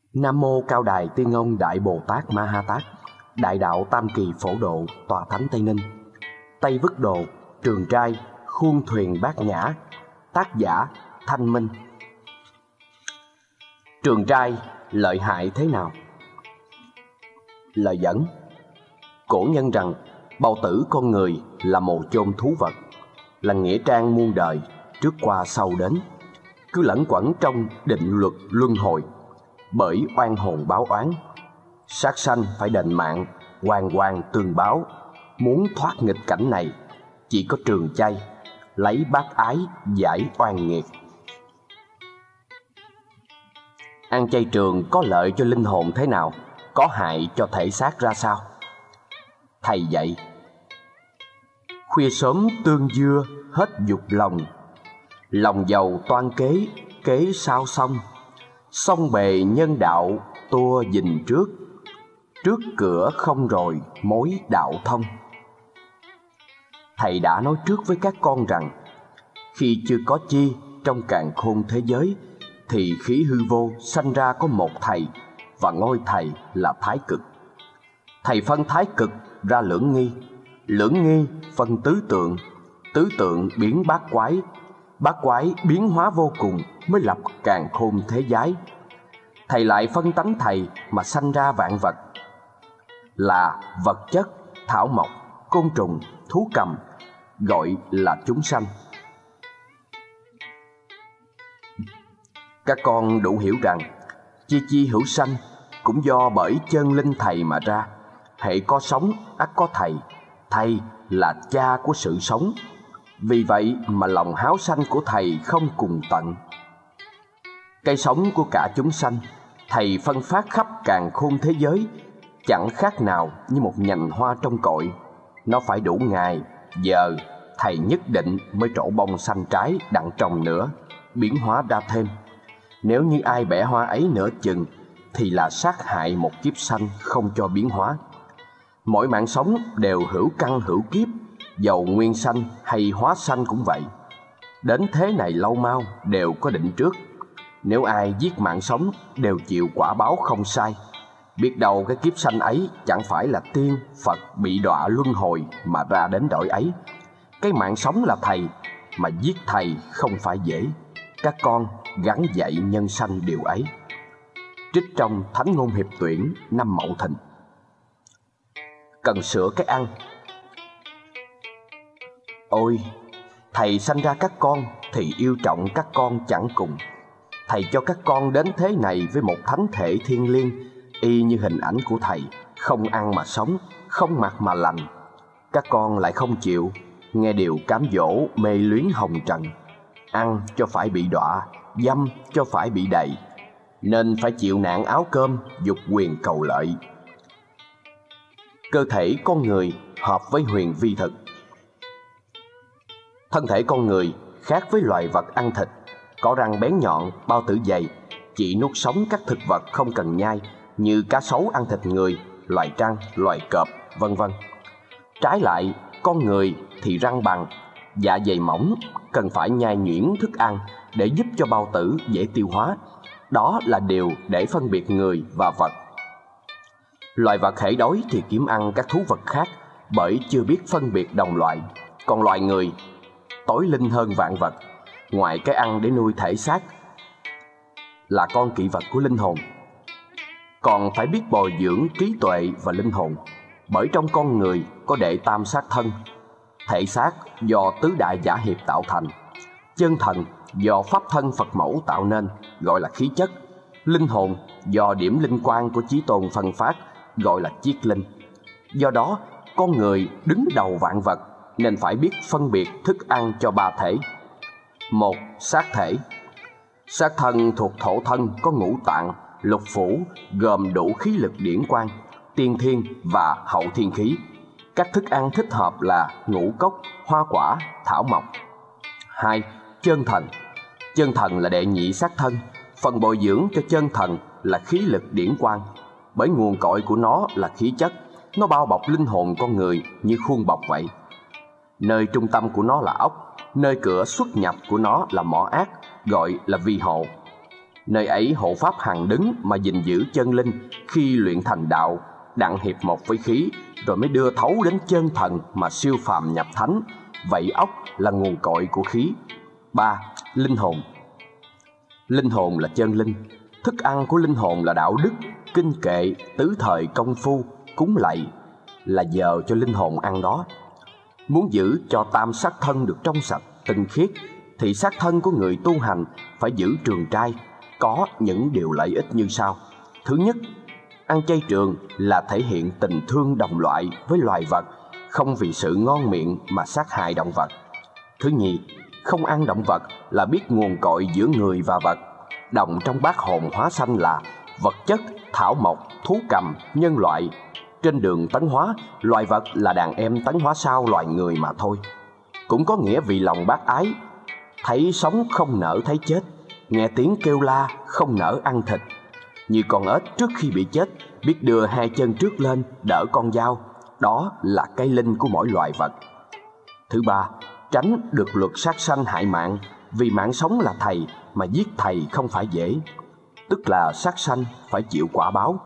Nam mô Cao Đài Tiên Ông Đại Bồ Tát Ma Ha Tát, Đại đạo Tam Kỳ Phổ Độ, Tọa Thánh Tây Ninh. Tây Vức Đồ, Trường Trai, Khuôn Thuyền Bát Nhã. Tác giả Thanh Minh. Trường Trai lợi hại thế nào? Lời dẫn: cổ nhân rằng bao tử con người là mồ chôn thú vật, là nghĩa trang muôn đời, trước qua sau đến, cứ lẩn quẩn trong định luật luân hồi. Bởi oan hồn báo oán, sát sanh phải đền mạng, hoàn hoàn tương báo. Muốn thoát nghịch cảnh này, chỉ có Trường Chay, lấy bác ái giải oan nghiệt. Ăn chay trường có lợi cho linh hồn thế nào? Có hại cho thể xác ra sao? Thầy dạy: khuya sớm tương dưa hết dục lòng, lòng giàu toan kế, kế sao xong. Song bề nhân đạo tua dình trước, trước cửa không rồi mối đạo thông. Thầy đã nói trước với các con rằng khi chưa có chi trong càn khôn thế giới, thì khí hư vô sanh ra có một thầy, và ngôi thầy là Thái Cực. Thầy phân Thái Cực ra lưỡng nghi, lưỡng nghi phân tứ tượng, tứ tượng biến bát quái, bát quái biến hóa vô cùng, mới lập càn khôn thế giới. Thầy lại phân tánh thầy mà sanh ra vạn vật, là vật chất, thảo mộc, côn trùng, thú cầm, gọi là chúng sanh. Các con đủ hiểu rằng chi chi hữu sanh cũng do bởi chân linh thầy mà ra. Hễ có sống ắt có thầy, thầy là cha của sự sống. Vì vậy mà lòng háo sanh của thầy không cùng tận. Cây sống của cả chúng sanh, thầy phân phát khắp càn khôn thế giới, chẳng khác nào như một nhành hoa trong cội. Nó phải đủ ngày, giờ, thầy nhất định mới trổ bông xanh trái đặng trồng nữa, biến hóa ra thêm. Nếu như ai bẻ hoa ấy nửa chừng, thì là sát hại một kiếp sanh không cho biến hóa. Mỗi mạng sống đều hữu căn hữu kiếp, dầu nguyên sanh hay hóa sanh cũng vậy. Đến thế này lâu mau đều có định trước. Nếu ai giết mạng sống đều chịu quả báo không sai. Biết đâu cái kiếp sanh ấy chẳng phải là tiên, Phật bị đọa luân hồi mà ra đến đổi ấy. Cái mạng sống là thầy, mà giết thầy không phải dễ. Các con gắng dạy nhân sanh điều ấy. Trích trong Thánh Ngôn Hiệp Tuyển năm Mậu Thìn. Cần sửa cái ăn. Ôi, thầy sanh ra các con thì yêu trọng các con chẳng cùng. Thầy cho các con đến thế này với một thánh thể thiêng liêng, y như hình ảnh của thầy, không ăn mà sống, không mặc mà lành. Các con lại không chịu, nghe điều cám dỗ mê luyến hồng trần. Ăn cho phải bị đọa, dâm cho phải bị đầy, nên phải chịu nạn áo cơm, dục quyền cầu lợi. Cơ thể con người hợp với huyền vi thực. Thân thể con người khác với loài vật ăn thịt, có răng bén nhọn, bao tử dày, chỉ nuốt sống các thực vật không cần nhai, như cá sấu ăn thịt người, loài trăng, loài cọp, vân vân. Trái lại, con người thì răng bằng, dạ dày mỏng, cần phải nhai nhuyễn thức ăn để giúp cho bao tử dễ tiêu hóa. Đó là điều để phân biệt người và vật. Loài vật hễ đói thì kiếm ăn các thú vật khác, bởi chưa biết phân biệt đồng loại. Còn loài người tối linh hơn vạn vật, ngoài cái ăn để nuôi thể xác, là con kỵ vật của linh hồn, còn phải biết bồi dưỡng trí tuệ và linh hồn. Bởi trong con người có đệ tam xác thân. Thể xác do tứ đại giả hiệp tạo thành, chân thần do pháp thân Phật mẫu tạo nên, gọi là khí chất. Linh hồn do điểm linh quang của Chí Tôn phân phát, gọi là chiết linh. Do đó con người đứng đầu vạn vật, nên phải biết phân biệt thức ăn cho ba thể. Một, xác thể. Xác thân thuộc thổ thân, có ngũ tạng, lục phủ, gồm đủ khí lực điển quang, tiên thiên và hậu thiên khí. Các thức ăn thích hợp là ngũ cốc, hoa quả, thảo mộc. 2. Chân thần. Chân thần là đệ nhị xác thân. Phần bồi dưỡng cho chân thần là khí lực điển quang. Bởi nguồn cội của nó là khí chất, nó bao bọc linh hồn con người như khuôn bọc vậy. Nơi trung tâm của nó là ốc, nơi cửa xuất nhập của nó là mỏ ác, gọi là vi hộ. Nơi ấy hộ pháp hằng đứng mà gìn giữ chân linh, khi luyện thành đạo, đặng hiệp một với khí, rồi mới đưa thấu đến chân thần mà siêu phàm nhập thánh. Vậy ốc là nguồn cội của khí. 3. Linh hồn. Linh hồn là chân linh. Thức ăn của linh hồn là đạo đức, kinh kệ, tứ thời công phu, cúng lạy, là giờ cho linh hồn ăn đó. Muốn giữ cho tam sắc thân được trong sạch, tinh khiết, thì xác thân của người tu hành phải giữ trường trai, có những điều lợi ích như sau. Thứ nhất, ăn chay trường là thể hiện tình thương đồng loại với loài vật, không vì sự ngon miệng mà sát hại động vật. Thứ nhì, không ăn động vật là biết nguồn cội giữa người và vật. Đồng trong bát hồn hóa sanh là vật chất, thảo mộc, thú cầm, nhân loại. Trên đường tấn hóa, loài vật là đàn em tấn hóa sau loài người mà thôi. Cũng có nghĩa vì lòng bác ái, thấy sống không nỡ thấy chết, nghe tiếng kêu la không nỡ ăn thịt. Như con ếch trước khi bị chết biết đưa hai chân trước lên đỡ con dao, đó là cái linh của mỗi loài vật. Thứ ba, tránh được luật sát sanh hại mạng, vì mạng sống là thầy mà giết thầy không phải dễ, tức là sát sanh phải chịu quả báo.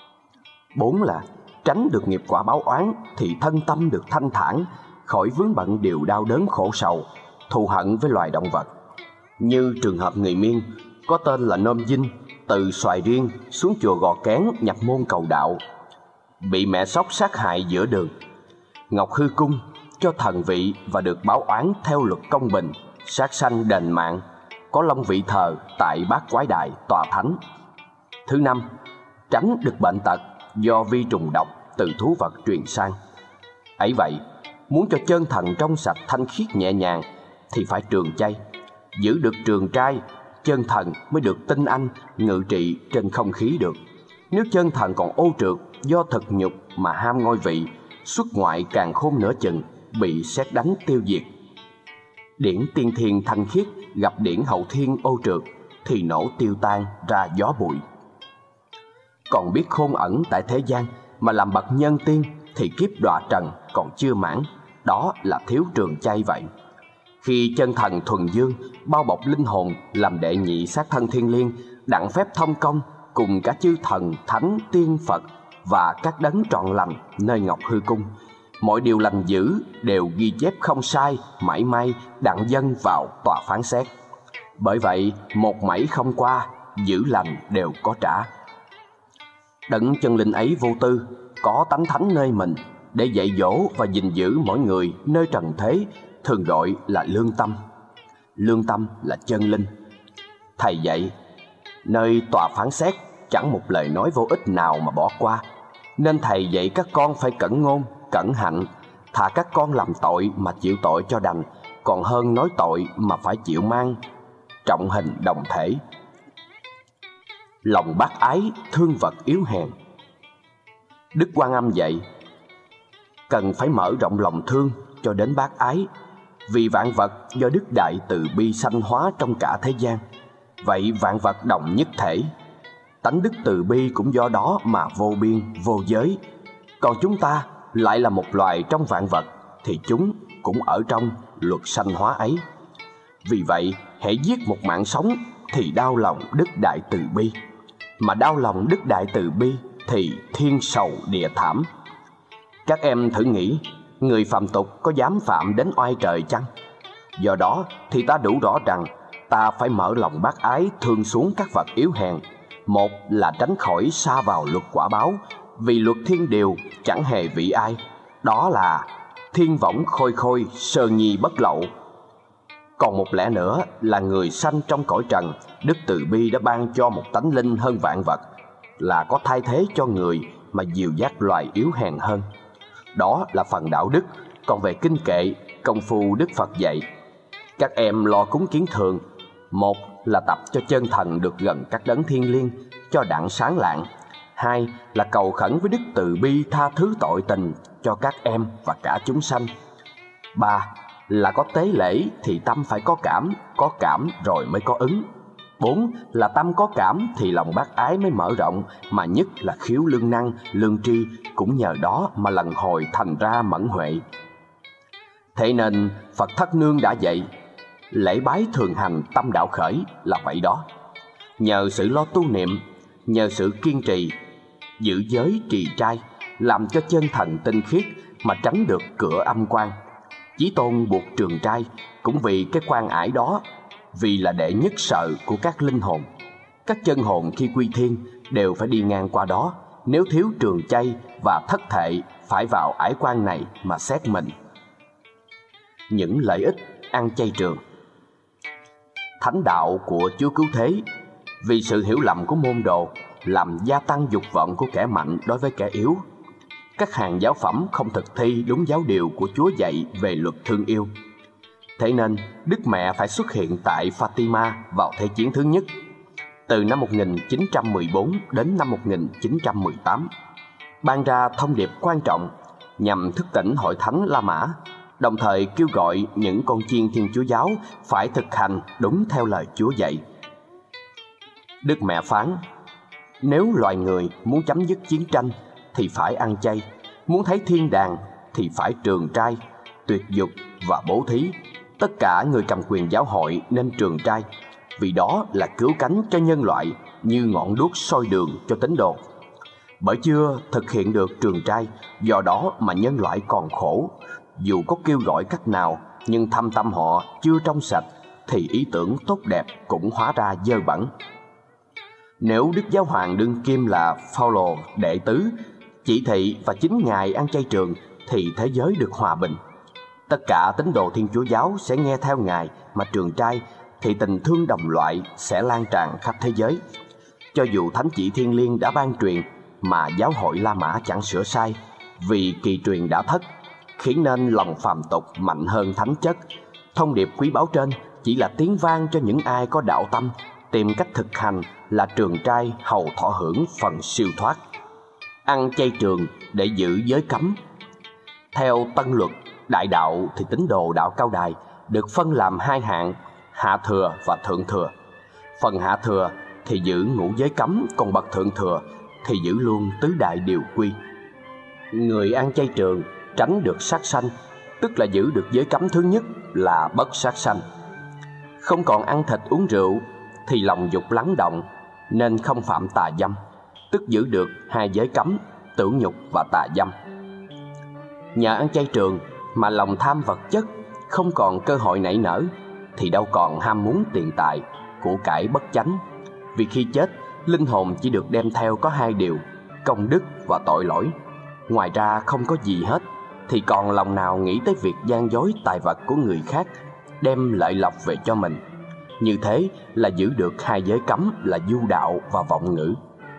4 là tránh được nghiệp quả báo oán, thì thân tâm được thanh thản, khỏi vướng bận điều đau đớn khổ sầu, thù hận với loài động vật. Như trường hợp người Miên có tên là Nôm Dinh, từ Xoài Riêng xuống chùa Gò Kén nhập môn cầu đạo, bị mẹ sóc sát hại giữa đường. Ngọc Hư Cung cho thần vị và được báo oán theo luật công bình, sát sanh đền mạng, có long vị thờ tại Bát Quái Đài tòa thánh. Thứ năm, tránh được bệnh tật do vi trùng độc từ thú vật truyền sang. Ấy vậy, muốn cho chân thần trong sạch thanh khiết nhẹ nhàng thì phải trường chay. Giữ được trường trai, chân thần mới được tinh anh ngự trị trên không khí được. Nếu chân thần còn ô trượt do thực nhục mà ham ngôi vị, xuất ngoại càng khôn nửa chừng, bị sét đánh tiêu diệt. Điển tiên thiên thanh khiết gặp điển hậu thiên ô trượt thì nổ tiêu tan ra gió bụi. Còn biết khôn ẩn tại thế gian mà làm bậc nhân tiên thì kiếp đọa trần còn chưa mãn, đó là thiếu trường chay vậy. Khi chân thần thuần dương bao bọc linh hồn làm đệ nhị sát thân thiên liêng, đặng phép thông công cùng cả chư thần, thánh, tiên, Phật và các đấng trọn lành nơi Ngọc Hư Cung, mọi điều lành dữ đều ghi chép không sai, mảy may đặng dâng vào tòa phán xét. Bởi vậy một mảy không qua, dữ lành đều có trả. Đấng chân linh ấy vô tư, có tánh thánh nơi mình, để dạy dỗ và gìn giữ mỗi người nơi trần thế, thường gọi là lương tâm. Lương tâm là chân linh. Thầy dạy, nơi tòa phán xét chẳng một lời nói vô ích nào mà bỏ qua, nên thầy dạy các con phải cẩn ngôn, cẩn hạnh, thà các con làm tội mà chịu tội cho đành, còn hơn nói tội mà phải chịu mang, trọng hình đồng thể. Lòng bác ái thương vật yếu hèn. Đức Quan Âm dạy, cần phải mở rộng lòng thương cho đến bác ái, vì vạn vật do đức đại từ bi sanh hóa trong cả thế gian. Vậy vạn vật đồng nhất thể, tánh đức từ bi cũng do đó mà vô biên vô giới. Còn chúng ta lại là một loài trong vạn vật, thì chúng cũng ở trong luật sanh hóa ấy. Vì vậy hễ giết một mạng sống thì đau lòng đức đại từ bi, mà đau lòng đức đại từ bi thì thiên sầu địa thảm. Các em thử nghĩ, người phàm tục có dám phạm đến oai trời chăng? Do đó thì ta đủ rõ rằng ta phải mở lòng bác ái thương xuống các vật yếu hèn. Một là tránh khỏi sa vào luật quả báo, vì luật thiên điều chẳng hề vị ai, đó là thiên võng khôi khôi, sơ nhi bất lậu. Còn một lẽ nữa là người sanh trong cõi trần, đức từ bi đã ban cho một tánh linh hơn vạn vật, là có thay thế cho người mà dìu dắt loài yếu hèn hơn. Đó là phần đạo đức. Còn về kinh kệ, công phu Đức Phật dạy, các em lo cúng kiến thường. Một là tập cho chân thần được gần các đấng thiên liêng, cho đặng sáng lạng. Hai là cầu khẩn với đức từ bi tha thứ tội tình cho các em và cả chúng sanh. Ba là có tế lễ thì tâm phải có cảm rồi mới có ứng. 4 là tâm có cảm thì lòng bác ái mới mở rộng, mà nhất là khiếu lương năng, lương tri cũng nhờ đó mà lần hồi thành ra mẫn huệ. Thế nên Phật Thất Nương đã dạy, lễ bái thường hành tâm đạo khởi là vậy đó. nhờ sự lo tu niệm, nhờ sự kiên trì, giữ giới trì trai, làm cho chân thần tinh khiết mà tránh được cửa âm quan. Chí Tôn buộc trường trai cũng vì cái quan ải đó, vì là đệ nhất sợ của các linh hồn. Các chân hồn khi quy thiên đều phải đi ngang qua đó, nếu thiếu trường chay và thất thệ phải vào ải quan này mà xét mình. Những lợi ích ăn chay trường. Thánh đạo của Chúa Cứu Thế, vì sự hiểu lầm của môn đồ làm gia tăng dục vọng của kẻ mạnh đối với kẻ yếu. Các hàng giáo phẩm không thực thi đúng giáo điều của Chúa dạy về luật thương yêu. Thế nên Đức Mẹ phải xuất hiện tại Fatima vào Thế chiến thứ nhất, từ năm 1914 đến năm 1918, ban ra thông điệp quan trọng nhằm thức tỉnh hội thánh La Mã, đồng thời kêu gọi những con chiên Thiên Chúa giáo phải thực hành đúng theo lời Chúa dạy. Đức Mẹ phán: nếu loài người muốn chấm dứt chiến tranh thì phải ăn chay, muốn thấy thiên đàng thì phải trường trai, tuyệt dục và bố thí. Tất cả người cầm quyền giáo hội nên trường trai, vì đó là cứu cánh cho nhân loại, như ngọn đuốc soi đường cho tín đồ. Bởi chưa thực hiện được trường trai, do đó mà nhân loại còn khổ. Dù có kêu gọi cách nào, nhưng thâm tâm họ chưa trong sạch, thì ý tưởng tốt đẹp cũng hóa ra dơ bẩn. Nếu Đức Giáo Hoàng đương kim là Phaolô đệ tứ chỉ thị và chính Ngài ăn chay trường, thì thế giới được hòa bình. Tất cả tín đồ Thiên Chúa giáo sẽ nghe theo Ngài mà trường trai, thì tình thương đồng loại sẽ lan tràn khắp thế giới. Cho dù thánh chỉ thiêng liêng đã ban truyền mà giáo hội La Mã chẳng sửa sai, vì kỳ truyền đã thất, khiến nên lòng phàm tục mạnh hơn thánh chất. Thông điệp quý báu trên chỉ là tiếng vang cho những ai có đạo tâm, tìm cách thực hành là trường trai hầu thọ hưởng phần siêu thoát. Ăn chay trường để giữ giới cấm. Theo Tân luật Đại đạo thì tín đồ đạo Cao Đài được phân làm hai hạng: hạ thừa và thượng thừa. Phần hạ thừa thì giữ ngũ giới cấm, còn bậc thượng thừa thì giữ luôn tứ đại điều quy. Người ăn chay trường tránh được sát sanh, tức là giữ được giới cấm thứ nhất là bất sát sanh. Không còn ăn thịt uống rượu thì lòng dục lắng động, nên không phạm tà dâm, tức giữ được hai giới cấm, tưởng nhục và tà dâm. Nhờ ăn chay trường mà lòng tham vật chất không còn cơ hội nảy nở, thì đâu còn ham muốn tiền tài, của cải bất chánh. Vì khi chết, linh hồn chỉ được đem theo có hai điều: công đức và tội lỗi. Ngoài ra không có gì hết, thì còn lòng nào nghĩ tới việc gian dối tài vật của người khác, đem lợi lộc về cho mình. Như thế là giữ được hai giới cấm là du đạo và vọng ngữ.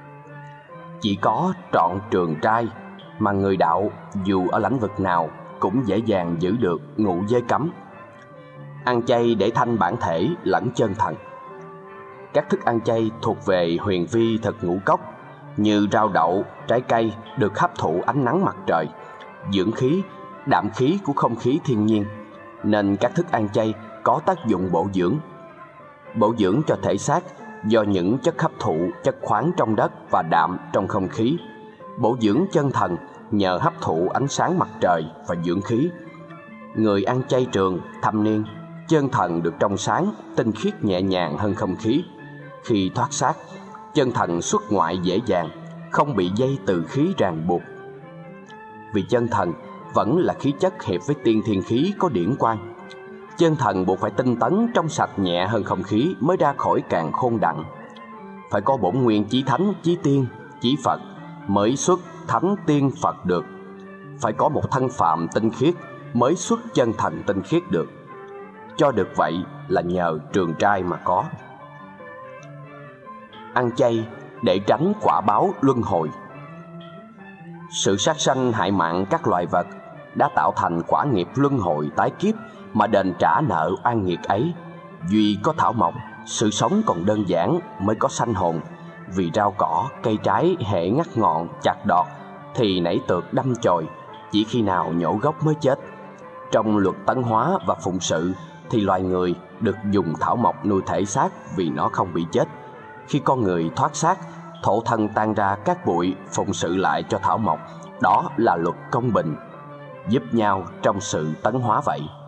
Chỉ có trọn trường trai mà người đạo dù ở lĩnh vực nào cũng dễ dàng giữ được ngũ giới cấm. Ăn chay để thanh bản thể lẫn chân thần. Các thức ăn chay thuộc về huyền vi thực ngũ cốc, như rau đậu, trái cây được hấp thụ ánh nắng mặt trời, dưỡng khí, đạm khí của không khí thiên nhiên, nên các thức ăn chay có tác dụng bổ dưỡng. Bổ dưỡng cho thể xác do những chất hấp thụ chất khoáng trong đất và đạm trong không khí. Bổ dưỡng chân thần nhờ hấp thụ ánh sáng mặt trời và dưỡng khí. Người ăn chay trường thâm niên, chân thần được trong sáng, tinh khiết nhẹ nhàng hơn không khí. Khi thoát xác, chân thần xuất ngoại dễ dàng, không bị dây từ khí ràng buộc. Vì chân thần vẫn là khí chất hiệp với tiên thiên khí có điển quang. Chân thần buộc phải tinh tấn trong sạch nhẹ hơn không khí mới ra khỏi càn khôn đặng. Phải có bổn nguyên chí thánh, chí tiên, chí Phật mới xuất thánh tiên Phật được. Phải có một thân phạm tinh khiết mới xuất chân thần tinh khiết được. Cho được vậy là nhờ trường trai mà có. Ăn chay để tránh quả báo luân hồi. Sự sát sanh hại mạng các loài vật đã tạo thành quả nghiệp luân hồi tái kiếp mà đền trả nợ oan nghiệt ấy. Duy có thảo mộc, sự sống còn đơn giản mới có sanh hồn. Vì rau cỏ, cây trái hễ ngắt ngọn, chặt đọt thì nảy tược đâm chồi, chỉ khi nào nhổ gốc mới chết. Trong luật tấn hóa và phụng sự thì loài người được dùng thảo mộc nuôi thể xác vì nó không bị chết. Khi con người thoát xác, thổ thân tan ra các bụi phụng sự lại cho thảo mộc. Đó là luật công bình, giúp nhau trong sự tấn hóa vậy.